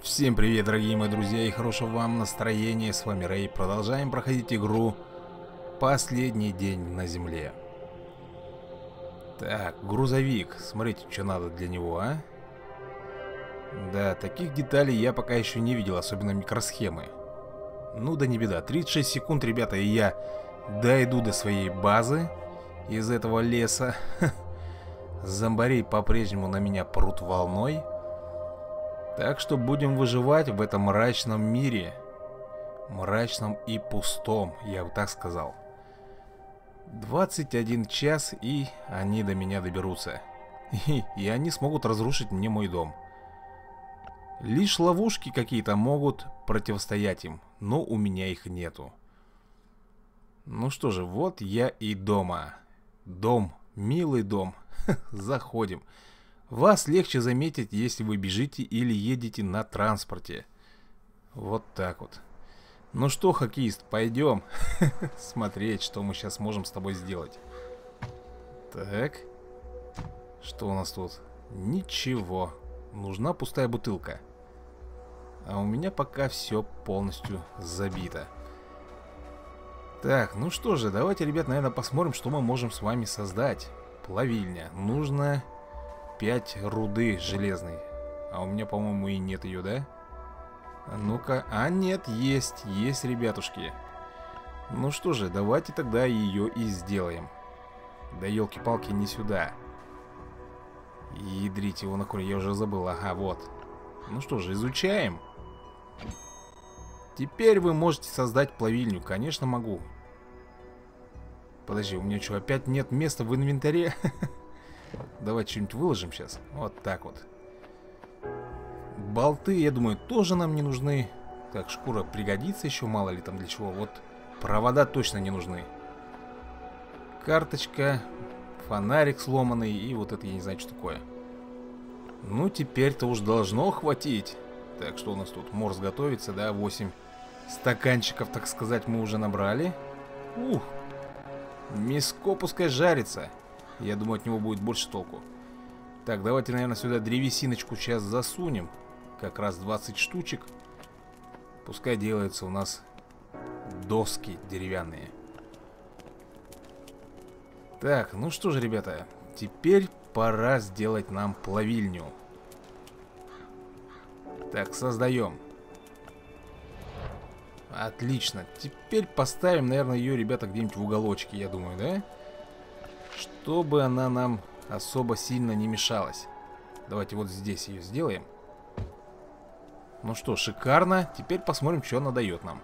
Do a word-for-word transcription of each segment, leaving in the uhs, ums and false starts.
Всем привет, дорогие мои друзья, и хорошего вам настроения. С вами Рэй. Продолжаем проходить игру «Последний день на земле». Так, грузовик. Смотрите, что надо для него, а? Да, таких деталей я пока еще не видел, особенно микросхемы. Ну да не беда. тридцать шесть секунд, ребята, и я дойду до своей базы из этого леса. Зомбарей по-прежнему на меня прут волной. Так что будем выживать в этом мрачном мире. Мрачном и пустом, я бы так сказал. двадцать один час, и они до меня доберутся. И, и они смогут разрушить мне мой дом. Лишь ловушки какие-то могут противостоять им, но у меня их нету. Ну что же, вот я и дома. Дом, милый дом. Заходим. Вас легче заметить, если вы бежите или едете на транспорте. Вот так вот. Ну что, хоккеист, пойдем смотреть, что мы сейчас можем с тобой сделать. Так. Что у нас тут? Ничего. Нужна пустая бутылка. А у меня пока все полностью забито. Так, ну что же, давайте, ребят, наверное, посмотрим, что мы можем с вами создать. Плавильня. Нужно пять руды железной. А у меня, по-моему, и нет ее, да? А ну-ка. А нет, есть. Есть, ребятушки. Ну что же, давайте тогда ее и сделаем. Да елки-палки, не сюда. Ядрите его на корень, я уже забыл. Ага, вот. Ну что же, изучаем. Теперь вы можете создать плавильню. Конечно, могу. Подожди, у меня что, опять нет места в инвентаре? Давайте что-нибудь выложим сейчас. Вот так вот. Болты, я думаю, тоже нам не нужны. Так, шкура пригодится еще, мало ли там для чего. Вот провода точно не нужны. Карточка, фонарик сломанный и вот это я не знаю, что такое. Ну, теперь-то уж должно хватить. Так, что у нас тут? Морс готовится, да, восемь стаканчиков, так сказать, мы уже набрали. Ух, мяско пускай жарится. Я думаю, от него будет больше толку. Так, давайте, наверное, сюда древесиночку сейчас засунем. Как раз двадцать штучек. Пускай делаются у нас доски деревянные. Так, ну что же, ребята. Теперь пора сделать нам плавильню. Так, создаем. Отлично. Теперь поставим, наверное, ее, ребята, где-нибудь в уголочке, я думаю, да? Чтобы она нам особо сильно не мешалась. Давайте вот здесь ее сделаем. Ну что, шикарно. Теперь посмотрим, что она дает нам.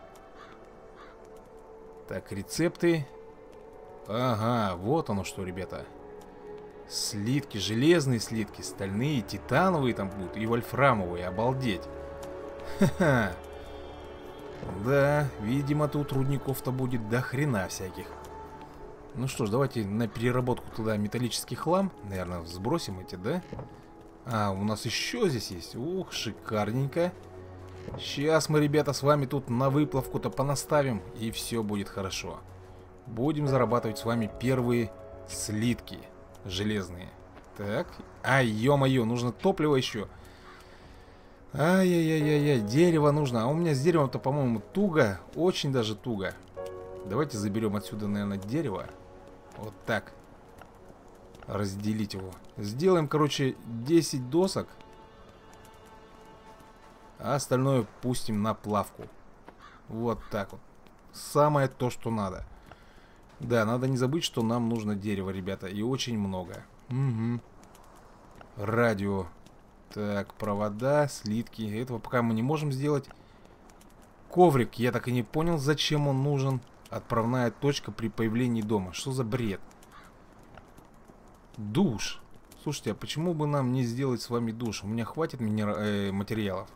Так, рецепты. Ага, вот оно что, ребята. Слитки, железные слитки, стальные, титановые там будут и вольфрамовые, обалдеть. Ха-ха. Да, видимо, тут рудников-то будет до хрена всяких. Ну что ж, давайте на переработку туда металлический хлам. Наверное, сбросим эти, да? А, у нас еще здесь есть. Ух, шикарненько. Сейчас мы, ребята, с вами тут на выплавку-то понаставим, и все будет хорошо. Будем зарабатывать с вами первые слитки железные. Так. Ай, ё-моё, нужно топливо еще. Ай-яй-яй-яй, дерево нужно. А у меня с деревом-то, по-моему, туго. Очень даже туго. Давайте заберем отсюда, наверное, дерево. Вот так. Разделить его. Сделаем, короче, десять досок. А остальное пустим на плавку. Вот так вот. Самое то, что надо. Да, надо не забыть, что нам нужно дерево, ребята. И очень много. Угу. Радио. Так, провода, слитки. Этого пока мы не можем сделать. Коврик. Я так и не понял, зачем он нужен. Отправная точка при появлении дома. Что за бред? Душ. Слушайте, а почему бы нам не сделать с вами душ? У меня хватит минер... э, материалов.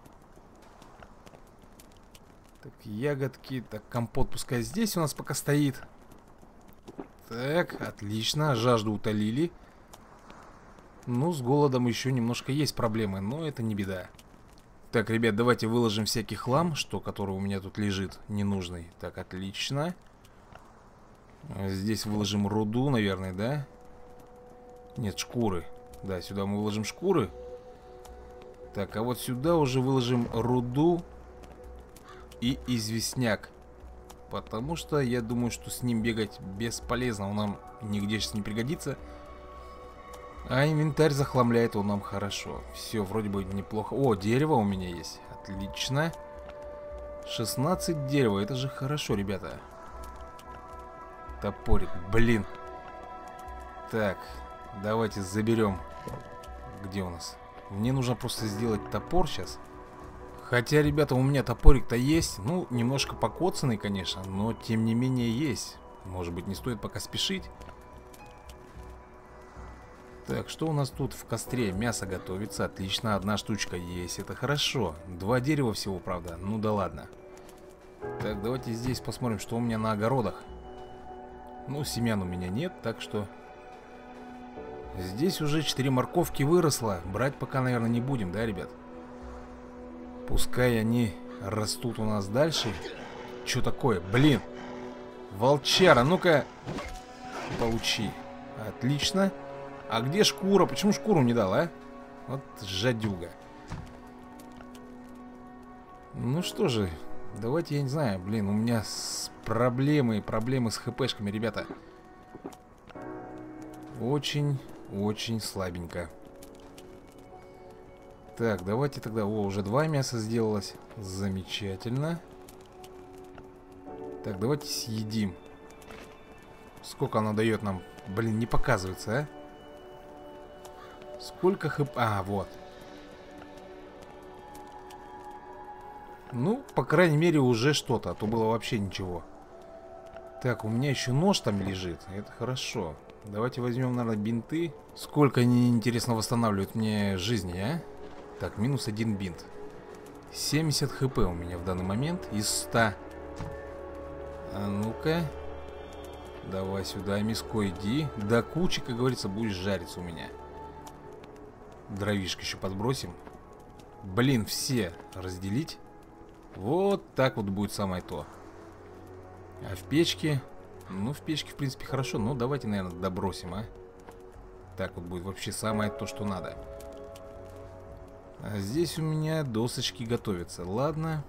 Так, ягодки. Так, компот пускай здесь у нас пока стоит. Так, отлично. Жажду утолили. Ну, с голодом еще немножко есть проблемы, но это не беда. Так, ребят, давайте выложим всякий хлам, что, который у меня тут лежит, ненужный. Так, отлично. Здесь выложим руду, наверное, да? Нет, шкуры. Да, сюда мы выложим шкуры. Так, а вот сюда уже выложим руду и известняк. Потому что я думаю, что с ним бегать бесполезно. Он нам нигде сейчас не пригодится. А инвентарь захламляет он нам хорошо. Все, вроде бы неплохо. О, дерево у меня есть. Отлично. шестнадцать дерева. Это же хорошо, ребята. Топорик. Блин. Так, давайте заберем. Где у нас? Мне нужно просто сделать топор сейчас. Хотя, ребята, у меня топорик-то есть. Ну, немножко покоцанный, конечно, но тем не менее есть. Может быть, не стоит пока спешить. Так, что у нас тут в костре? Мясо готовится. Отлично, одна штучка есть. Это хорошо. Два дерева всего, правда. Ну да ладно. Так, давайте здесь посмотрим, что у меня на огородах. Ну, семян у меня нет, так что... Здесь уже четыре морковки выросло. Брать пока, наверное, не будем, да, ребят? Пускай они растут у нас дальше. Что такое? Блин. Волчара, ну-ка. Получи. Отлично. А где шкура? Почему шкуру не дал, а? Вот жадюга. Ну что же, давайте, я не знаю. Блин, у меня с проблемы, проблемы с хпшками, ребята. Очень... Очень слабенько. Так, давайте тогда... О, уже два мяса сделалось. Замечательно. Так, давайте съедим. Сколько она дает нам? Блин, не показывается, а? Сколько хп... А, вот. Ну, по крайней мере, уже что-то. А то было вообще ничего. Так, у меня еще нож там лежит. Это хорошо. Давайте возьмем, наверное, бинты. Сколько они, интересно, восстанавливают мне жизни, а? Так, минус один бинт. семьдесят хп у меня в данный момент из ста. А ну-ка. Давай сюда, миско, иди. До кучи, как говорится, будешь жариться у меня. Дровишек еще подбросим. Блин, все разделить. Вот так вот будет самое то. А в печке... Ну, в печке, в принципе, хорошо. Но давайте, наверное, добросим, а. Так вот будет вообще самое то, что надо. А здесь у меня досочки готовятся. Ладно.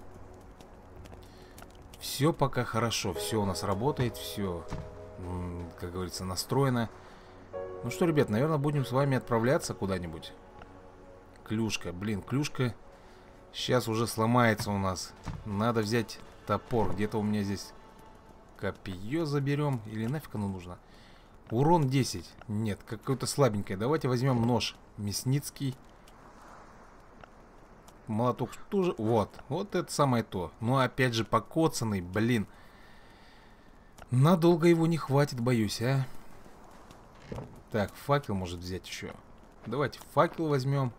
Все пока хорошо. Все у нас работает. Все, как говорится, настроено. Ну что, ребят, наверное, будем с вами отправляться куда-нибудь. Клюшка. Блин, клюшка сейчас уже сломается у нас. Надо взять топор. Где-то у меня здесь... Копье заберем. Или нафиг оно нужно? Урон десять. Нет, какое-то слабенькое. Давайте возьмем нож. Мясницкий. Молоток тоже. Вот. Вот это самое то. Но опять же покоцанный. Блин. Надолго его не хватит, боюсь, а. Так, факел может взять еще. Давайте факел возьмем.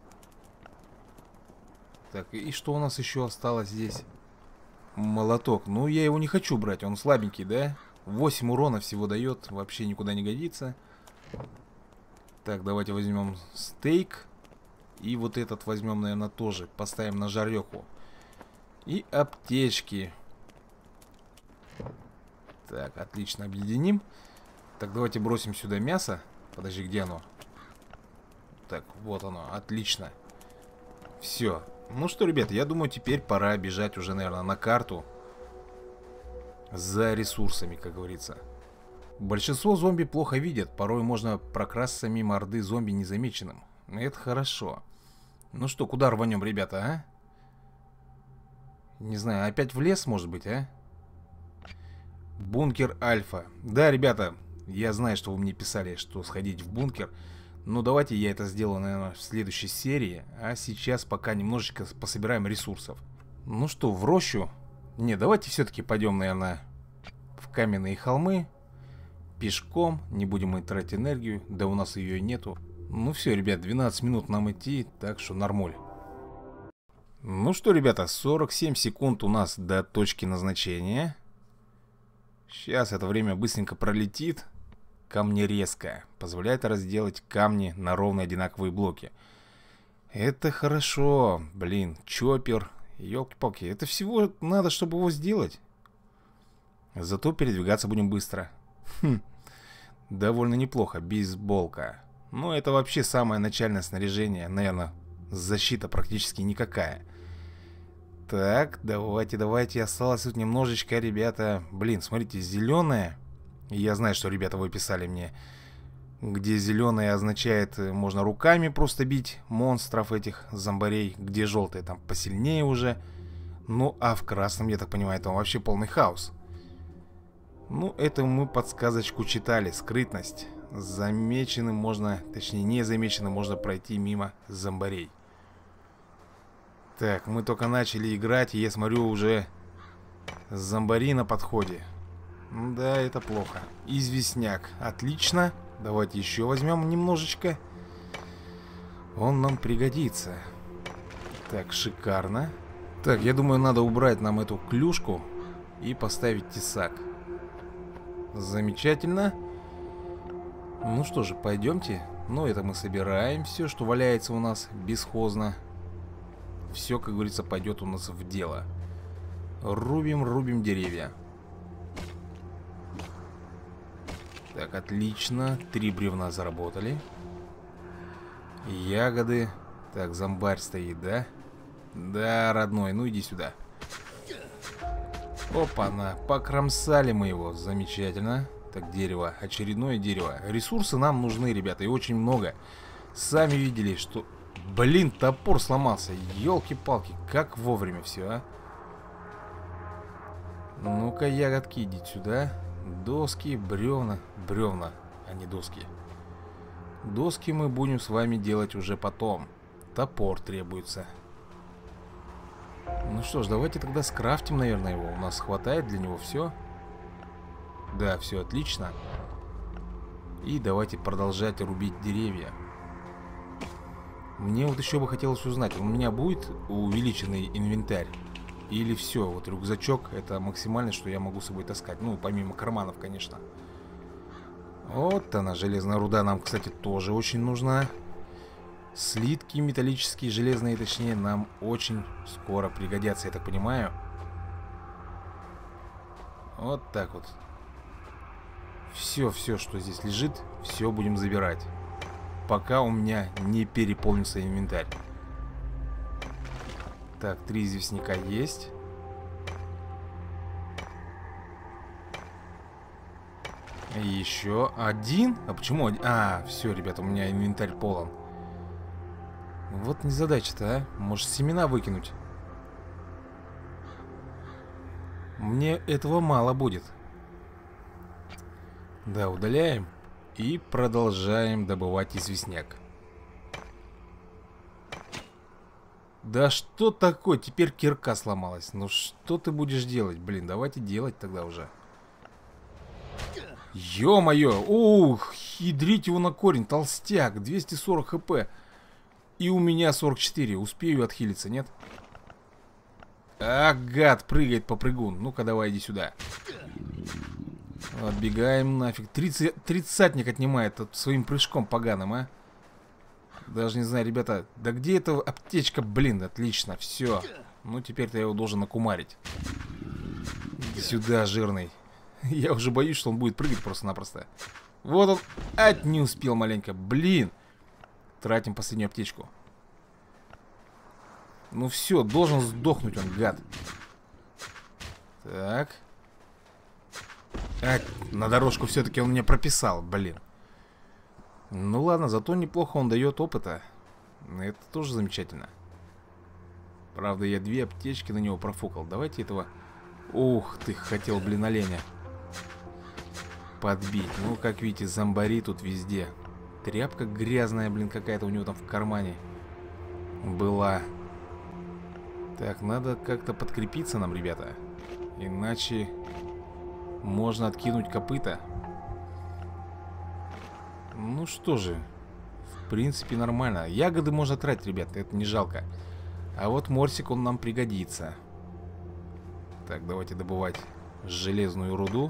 Так, и что у нас еще осталось здесь? Молоток. Ну, я его не хочу брать. Он слабенький, да? восемь урона всего дает. Вообще никуда не годится. Так, давайте возьмем стейк. И вот этот возьмем, наверное, тоже. Поставим на жареху. И аптечки. Так, отлично, объединим. Так, давайте бросим сюда мясо. Подожди, где оно? Так, вот оно, отлично. Все. Ну что, ребята, я думаю, теперь пора бежать уже, наверное, на карту. За ресурсами, как говорится. Большинство зомби плохо видят. Порой можно прокрасться мимо орды зомби незамеченным. Это хорошо. Ну что, куда рванем, ребята, а? Не знаю, опять в лес, может быть, а? Бункер Альфа. Да, ребята, я знаю, что вы мне писали, что сходить в бункер. Но давайте я это сделаю, наверное, в следующей серии. А сейчас пока немножечко пособираем ресурсов. Ну что, в рощу? Не, давайте все-таки пойдем, наверное, в каменные холмы. Пешком. Не будем мы тратить энергию. Да у нас ее нету. Ну все, ребят, двенадцать минут нам идти. Так что нормуль. Ну что, ребята, сорок семь секунд у нас до точки назначения. Сейчас это время быстренько пролетит. Камнерезка. Позволяет разделать камни на ровные одинаковые блоки. Это хорошо. Блин, чоппер. Ёлки-палки. Это всего надо, чтобы его сделать. Зато передвигаться будем быстро. Хм. Довольно неплохо. Бейсболка. Ну, это вообще самое начальное снаряжение, наверное, защита практически никакая. Так, давайте, давайте. Осталось тут немножечко, ребята. Блин, смотрите, зеленое. Я знаю, что ребята вы писали мне, где зеленое означает, можно руками просто бить монстров этих зомбарей, где желтое там посильнее уже. Ну, а в красном, я так понимаю, там вообще полный хаос. Ну, это мы подсказочку читали. Скрытность. Замеченным можно, точнее, незамеченным можно пройти мимо зомбарей. Так, мы только начали играть, и я смотрю, уже зомбари на подходе. Да, это плохо. Известняк. Отлично. Давайте еще возьмем немножечко. Он нам пригодится. Так, шикарно. Так, я думаю, надо убрать нам эту клюшку и поставить тесак. Замечательно. Ну что же, пойдемте. Ну, это мы собираем все, что валяется у нас бесхозно. Все, как говорится, пойдет у нас в дело. Рубим, рубим деревья. Так, отлично. Три бревна заработали. Ягоды. Так, зомбарь стоит, да? Да, родной, ну иди сюда. Опа-на, покромсали мы его. Замечательно. Так, дерево, очередное дерево. Ресурсы нам нужны, ребята, и очень много. Сами видели, что... Блин, топор сломался. Ёлки-палки, как вовремя все, а. Ну-ка, ягодки, идите сюда. Доски, бревна. Бревна, а не доски. Доски мы будем с вами делать уже потом. Топор требуется. Ну что ж, давайте тогда скрафтим, наверное, его. У нас хватает для него все. Да, все отлично. И давайте продолжать рубить деревья. Мне вот еще бы хотелось узнать, у меня будет увеличенный инвентарь? Или все, вот рюкзачок это максимально, что я могу с собой таскать. Ну, помимо карманов, конечно. Вот она, железная руда нам, кстати, тоже очень нужна. Слитки металлические, железные, точнее, нам очень скоро пригодятся, я так понимаю. Вот так вот. Все, все, что здесь лежит, все будем забирать. Пока у меня не переполнится инвентарь. Так, три известняка есть. Еще один? А почему один? А, все, ребята, у меня инвентарь полон. Вот незадача-то, а. Может, семена выкинуть? Мне этого мало будет. Да, удаляем. И продолжаем добывать известняк. Да что такое? Теперь кирка сломалась. Ну что ты будешь делать? Блин, давайте делать тогда уже. Ё-моё! Ух, ядрить его на корень. Толстяк, двести сорок хп. И у меня сорок четыре. Успею отхилиться, нет? А, гад, прыгает попрыгун. Ну-ка, давай, иди сюда. Отбегаем нафиг. тридцать, тридцатник отнимает своим прыжком поганым, а. Даже не знаю, ребята. Да где эта аптечка? Блин, отлично, все. Ну, теперь-то я его должен накумарить. Иди сюда, жирный. Я уже боюсь, что он будет прыгать просто-напросто. Вот он. Ать, не успел маленько. Блин. Тратим последнюю аптечку. Ну все, должен сдохнуть он, гад. Так. А, на дорожку все-таки он мне прописал, блин. Ну ладно, зато неплохо он дает опыта. Это тоже замечательно. Правда, я две аптечки на него профукал. Давайте этого... Ух ты, хотел, блин, оленя подбить. Ну, как видите, зомбари тут везде. Тряпка грязная, блин, какая-то у него там в кармане была. Так, надо как-то подкрепиться нам, ребята. Иначе можно откинуть копыта. Ну что же, в принципе нормально. Ягоды можно тратить, ребята, это не жалко. А вот морсик, он нам пригодится. Так, давайте добывать железную руду.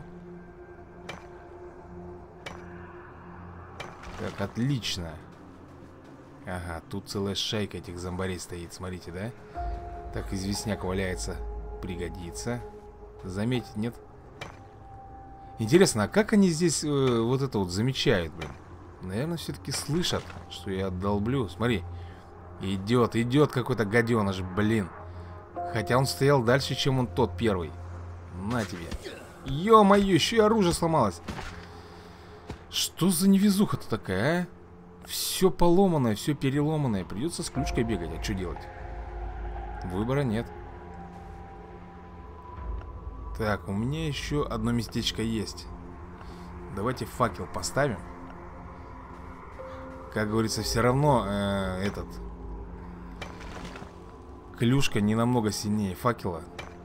Так, отлично. Ага, тут целая шайка этих зомбарей стоит, смотрите, да? Так, известняк валяется, пригодится. Заметить, нет? Интересно, а как они здесь э, вот это вот замечают, блин? Наверное, все-таки слышат, что я долблю. Смотри, Идет, идет какой-то гаденыш, блин. Хотя он стоял дальше, чем он тот первый. На тебе. Ё-моё, еще и оружие сломалось. Что за невезуха-то такая, а? Все поломанное, все переломанное. Придется с ключкой бегать, а что делать? Выбора нет. Так, у меня еще одно местечко есть. Давайте факел поставим. Как говорится, все равно э, этот клюшка не намного сильнее факела.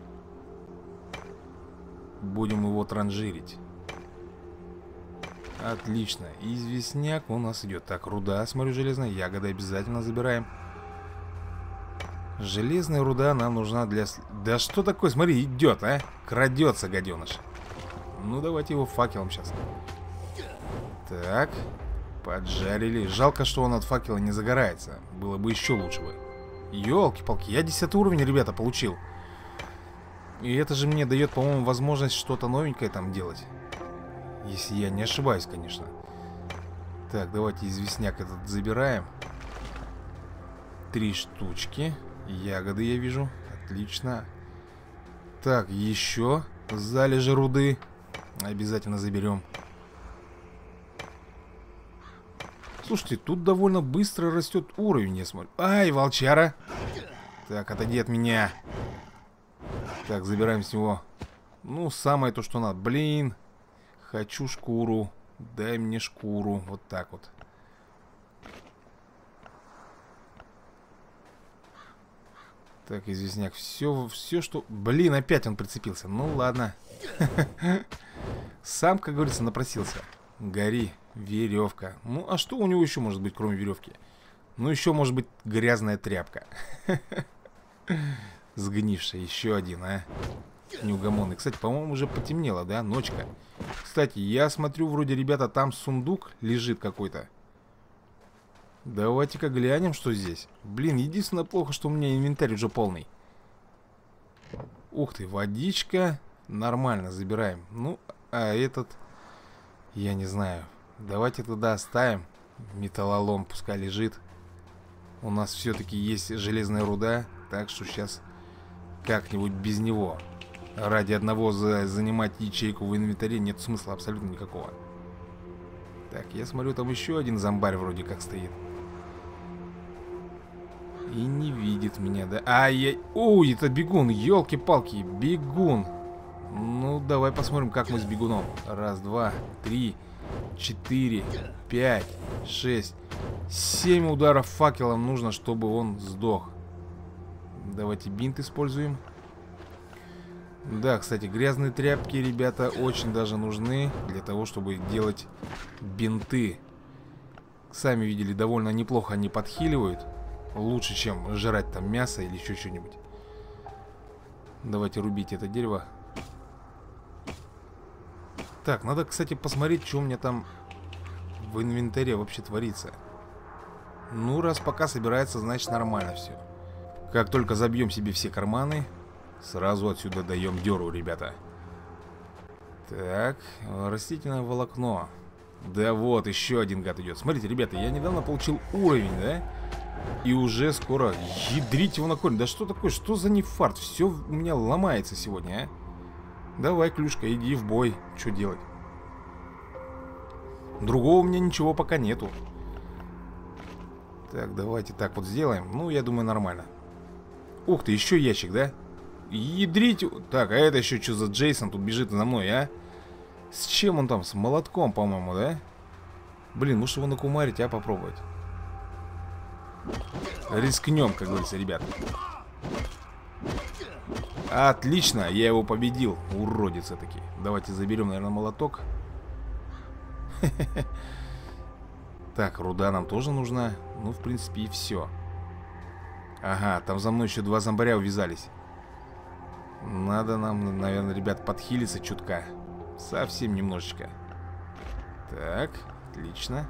Будем его транжирить. Отлично. Известняк у нас идет. Так, руда, смотрю, железная. Ягоды обязательно забираем. Железная руда нам нужна для... Да что такое? Смотри, идет, а? Крадется, гаденыш. Ну, давайте его факелом сейчас. Так. Поджарили. Жалко, что он от факела не загорается. Было бы еще лучше бы. Ёлки-палки, я десятый уровень, ребята, получил. И это же мне дает, по-моему, возможность что-то новенькое там делать. Если я не ошибаюсь, конечно. Так, давайте известняк этот забираем. Три штучки. Ягоды я вижу. Отлично. Так, еще залежи руды. Обязательно заберем. Слушайте, тут довольно быстро растет уровень, я смотрю. Ай, волчара. Так, отойди от меня. Так, забираем с него. Ну, самое то, что надо. Блин. Хочу шкуру. Дай мне шкуру. Вот так вот. Так, известняк. Все, все, что... Блин, опять он прицепился. Ну, ладно. Сам, как говорится, напросился. Гори. Веревка. Ну, а что у него еще может быть, кроме веревки? Ну, еще может быть грязная тряпка. Сгнившая. Еще один, а. Неугомонный. Кстати, по-моему, уже потемнело, да? Ночка. Кстати, я смотрю, вроде, ребята, там сундук лежит какой-то. Давайте-ка глянем, что здесь. Блин, единственное плохо, что у меня инвентарь уже полный. Ух ты, водичка. Нормально, забираем. Ну, а этот... Я не знаю. Давайте туда оставим. Металлолом пускай лежит. У нас все-таки есть железная руда. Так что сейчас как-нибудь без него. Ради одного за занимать ячейку в инвентаре нет смысла абсолютно никакого. Так, я смотрю, там еще один зомбарь вроде как стоит. И не видит меня, да? Ай-яй... Ой, это бегун, елки-палки, бегун. Ну, давай посмотрим, как мы с бегуном. Раз, два, три, четыре, пять, шесть, семь ударов факелом нужно, чтобы он сдох. Давайте бинт используем. Да, кстати, грязные тряпки, ребята, очень даже нужны для того, чтобы делать бинты. Сами видели, довольно неплохо они подхиливают. Лучше, чем жрать там мясо или еще что-нибудь. Давайте рубить это дерево. Так, надо, кстати, посмотреть, что у меня там в инвентаре вообще творится. Ну, раз пока собирается, значит нормально все. Как только забьем себе все карманы, сразу отсюда даем дёру, ребята. Так, растительное волокно. Да вот, еще один гад идет. Смотрите, ребята, я недавно получил уровень, да? И уже скоро ядрить его на корень. Да что такое, что за нефарт? Все у меня ломается сегодня, а? Давай, клюшка, иди в бой. Что делать? Другого у меня ничего пока нету. Так, давайте так вот сделаем. Ну, я думаю, нормально. Ух ты, еще ящик, да? Ядрить. Так, а это еще что за Джейсон тут бежит за мной, а? С чем он там? С молотком, по-моему, да? Блин, может его накумарить, а попробовать? Рискнем, как говорится, ребят. Отлично, я его победил. Уродец таки. Давайте заберем, наверное, молоток. Так, руда нам тоже нужна. Ну, в принципе, и все. Ага, там за мной еще два зомбаря увязались. Надо нам, наверное, ребят, подхилиться чутка. Совсем немножечко. Так, отлично.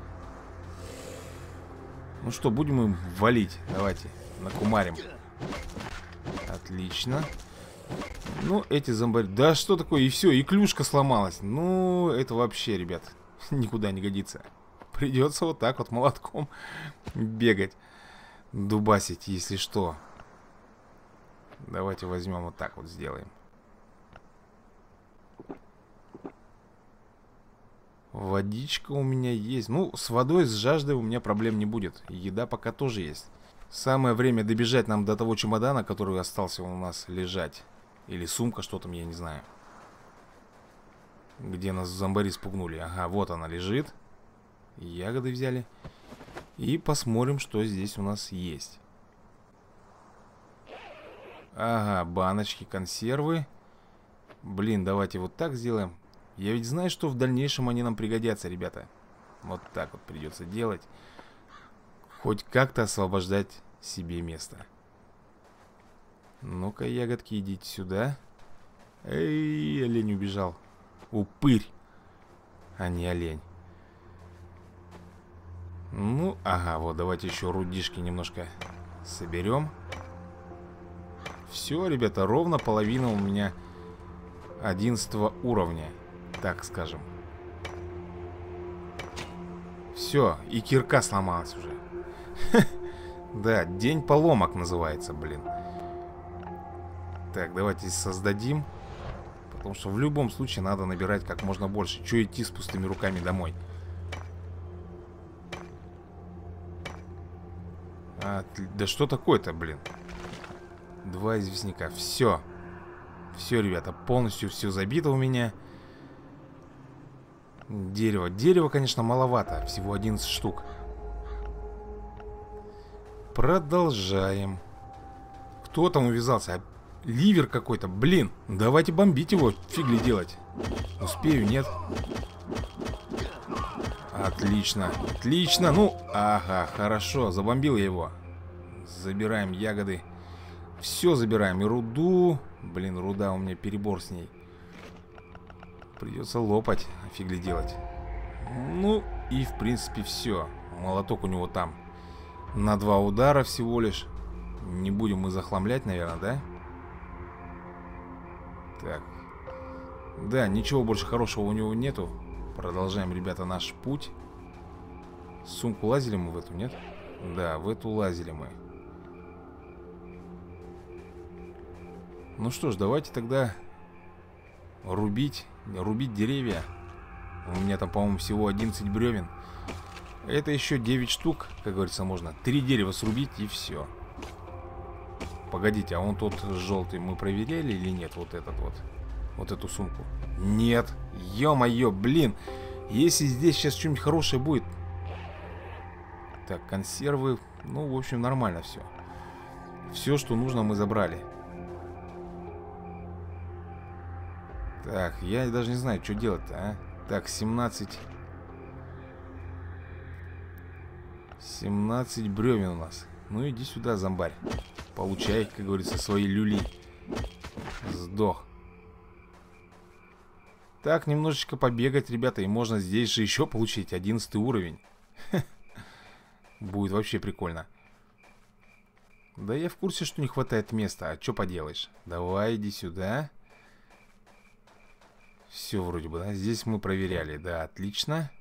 Ну что, будем им валить. Давайте, накумарим. Отлично. Ну, эти зомбари... Да что такое? И все, и клюшка сломалась. Ну, это вообще, ребят, никуда не годится. Придется вот так вот молотком бегать. дубасить, если что. Давайте возьмем вот так вот сделаем. Водичка у меня есть. Ну, с водой, с жаждой у меня проблем не будет. Еда пока тоже есть. Самое время добежать нам до того чемодана, который остался у нас лежать. Или сумка, что там, я не знаю. Где нас зомбари спугнули. Ага, вот она лежит. Ягоды взяли. И посмотрим, что здесь у нас есть. Ага, баночки, консервы. Блин, давайте вот так сделаем. Я ведь знаю, что в дальнейшем они нам пригодятся, ребята. Вот так вот придется делать. Хоть как-то освобождать себе место. Ну-ка, ягодки, идите сюда. Эй, олень убежал. Упырь, а не олень. Ну, ага, вот давайте еще рудишки немножко соберем. Все, ребята, ровно половина у меня одиннадцатого уровня, так скажем. Все, и кирка сломалась уже. Да, день поломок называется, блин. Так, давайте создадим. Потому что в любом случае надо набирать как можно больше. Че идти с пустыми руками домой? А, да что такое-то, блин? Два известняка. Все. Все, ребята, полностью все забито у меня. Дерево. Дерево, конечно, маловато. Всего одиннадцать штук. Продолжаем. Кто там увязался? Ливер какой-то, блин. Давайте бомбить его, фигли делать. Успею, нет? Отлично, отлично. Ну, ага, хорошо, забомбил я его. Забираем ягоды. Все забираем, и руду. Блин, руда, у меня перебор с ней. Придется лопать, фигли делать. Ну, и в принципе все. Молоток у него там на два удара всего лишь. Не будем мы захламлять, наверное, да? Так. Да, ничего больше хорошего у него нету. Продолжаем, ребята, наш путь. Сумку лазили мы в эту, нет? Да, в эту лазили мы. Ну что ж, давайте тогда рубить, рубить деревья. У меня там, по-моему, всего одиннадцать бревен. Это еще девять штук, как говорится, можно. Три дерева срубить и все. Погодите, а он тот желтый мы проверяли или нет? Вот этот вот. Вот эту сумку. Нет. Ё-моё, блин. Если здесь сейчас что-нибудь хорошее будет. Так, консервы. Ну, в общем, нормально все. Все, что нужно, мы забрали. Так, я даже не знаю, что делать-то, а. Так, семнадцать. семнадцать бревен у нас. Ну, иди сюда, зомбарь. Получай, как говорится, свои люли. Сдох. Так, немножечко побегать, ребята. И можно здесь же еще получить одиннадцатый уровень. Будет вообще прикольно. Да я в курсе, что не хватает места. А что поделаешь? Давай, иди сюда. Все вроде бы, да? Здесь мы проверяли. Да, отлично.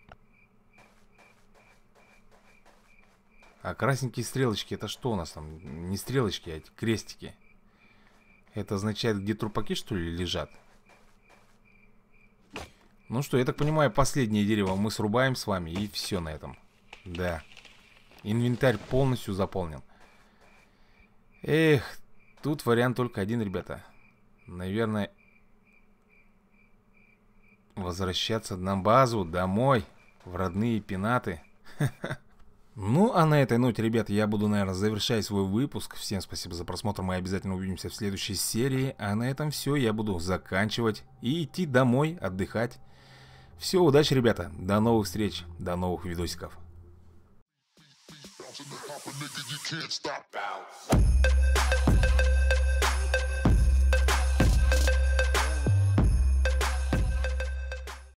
А красненькие стрелочки, это что у нас там? Не стрелочки, а эти крестики. Это означает, где трупаки, что ли, лежат? Ну что, я так понимаю, последнее дерево мы срубаем с вами. И все на этом. Да. Инвентарь полностью заполнен. Эх, тут вариант только один, ребята. Наверное, возвращаться на базу, домой, в родные пенаты. Ну, а на этой ноте, ребята, я буду, наверное, завершать свой выпуск. Всем спасибо за просмотр, мы обязательно увидимся в следующей серии. А на этом все, я буду заканчивать и идти домой отдыхать. Все, удачи, ребята, до новых встреч, до новых видосиков. Nigga, you can't stop.